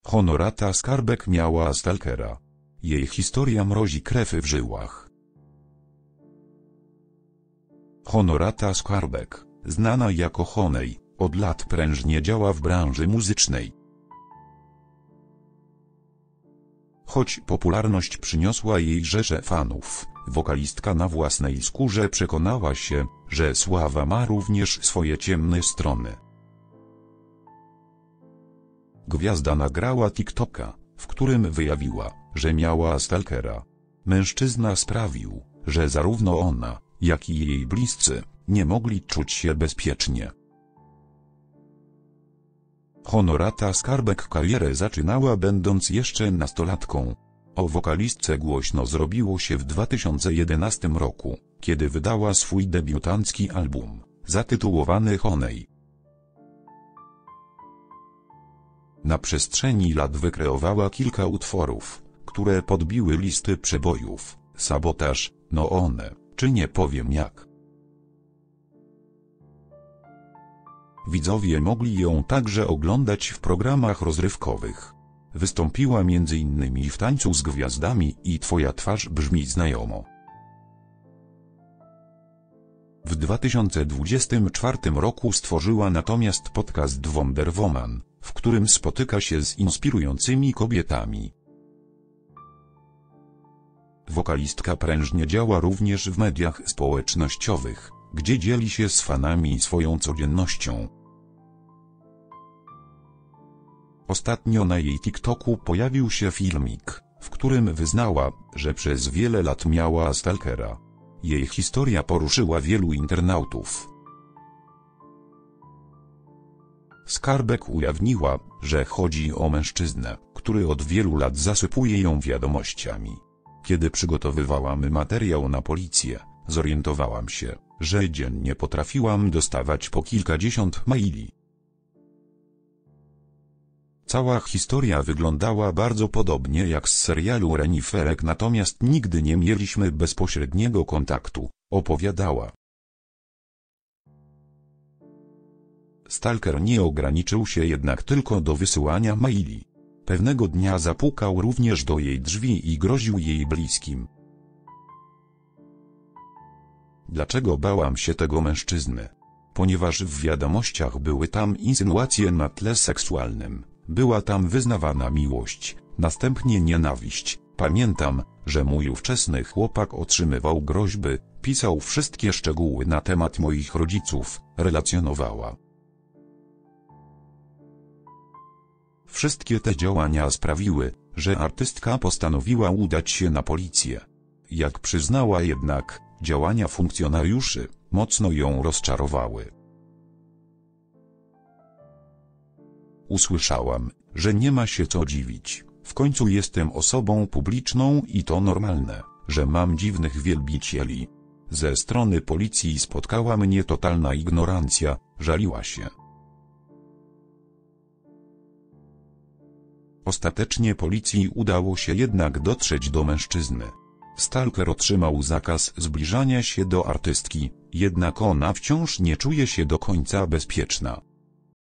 Honorata Skarbek miała stalkera. Jej historia mrozi krew w żyłach. Honorata Skarbek, znana jako Honej, od lat prężnie działa w branży muzycznej. Choć popularność przyniosła jej rzesze fanów, wokalistka na własnej skórze przekonała się, że sława ma również swoje ciemne strony. Gwiazda nagrała TikToka, w którym wyjawiła, że miała stalkera. Mężczyzna sprawił, że zarówno ona, jak i jej bliscy nie mogli czuć się bezpiecznie. Honorata Skarbek karierę zaczynała będąc jeszcze nastolatką. O wokalistce głośno zrobiło się w 2011 roku, kiedy wydała swój debiutancki album, zatytułowany Honej. Na przestrzeni lat wykreowała kilka utworów, które podbiły listy przebojów: Sabotaż, No one, czy nie powiem jak. Widzowie mogli ją także oglądać w programach rozrywkowych. Wystąpiła m.in. w Tańcu z Gwiazdami i Twoja twarz brzmi znajomo. W 2024 roku stworzyła natomiast podcast Wonder Woman, w którym spotyka się z inspirującymi kobietami. Wokalistka prężnie działa również w mediach społecznościowych, gdzie dzieli się z fanami swoją codziennością. Ostatnio na jej TikToku pojawił się filmik, w którym wyznała, że przez wiele lat miała stalkera. Jej historia poruszyła wielu internautów. Skarbek ujawniła, że chodzi o mężczyznę, który od wielu lat zasypuje ją wiadomościami. Kiedy przygotowywałam materiał na policję, zorientowałam się, że dziennie potrafiłam dostawać po kilkadziesiąt maili. Cała historia wyglądała bardzo podobnie jak z serialu Reniferek, natomiast nigdy nie mieliśmy bezpośredniego kontaktu, opowiadała. Stalker nie ograniczył się jednak tylko do wysyłania maili. Pewnego dnia zapukał również do jej drzwi i groził jej bliskim. Dlaczego bałam się tego mężczyzny? Ponieważ w wiadomościach były tam insynuacje na tle seksualnym, była tam wyznawana miłość, następnie nienawiść. Pamiętam, że mój ówczesny chłopak otrzymywał groźby, pisał wszystkie szczegóły na temat moich rodziców, relacjonowała. Wszystkie te działania sprawiły, że artystka postanowiła udać się na policję. Jak przyznała jednak, działania funkcjonariuszy mocno ją rozczarowały. Usłyszałam, że nie ma się co dziwić. W końcu jestem osobą publiczną i to normalne, że mam dziwnych wielbicieli. Ze strony policji spotkała mnie totalna ignorancja, żaliła się. Ostatecznie policji udało się jednak dotrzeć do mężczyzny. Stalker otrzymał zakaz zbliżania się do artystki, jednak ona wciąż nie czuje się do końca bezpieczna.